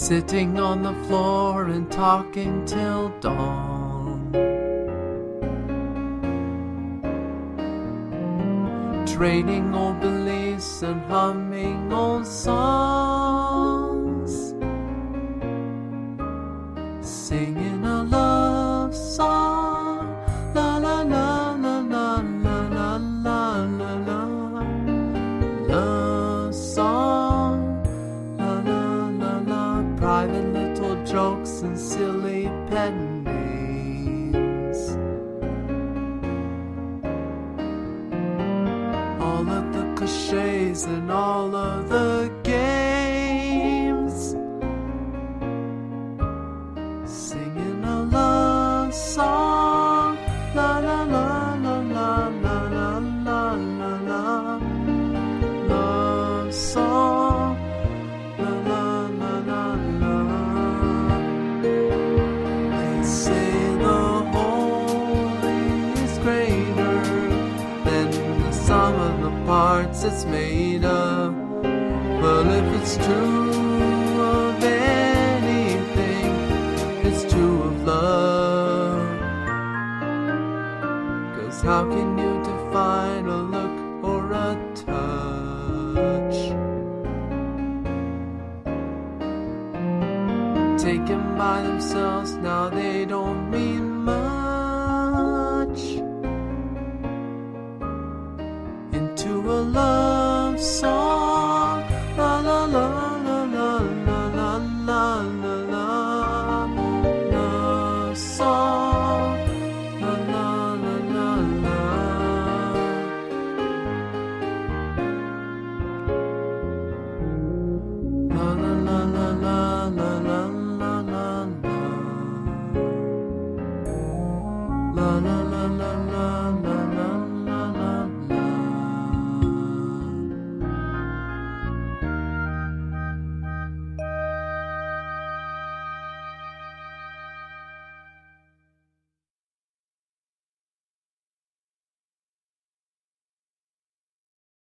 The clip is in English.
sitting on the floor and talking till dawn. Trading old beliefs and humming old songs, singing a love song, la la la la la la la la la la, love song, la la la la, private little jokes and silly pet names, all of the cliches and all of the games, singing a love song, la la la la la la la la la la, love song, la la la la la. They say the whole is greater than the sum of the parts it's made of. But if it's true of anything, it's true of love. 'Cause how can you define a look or a touch? Taken by themselves, now they don't mean much. Into a love song, la la la la la la la la la la, love song, la la la la la, la la la la la la la la la, la la la la la.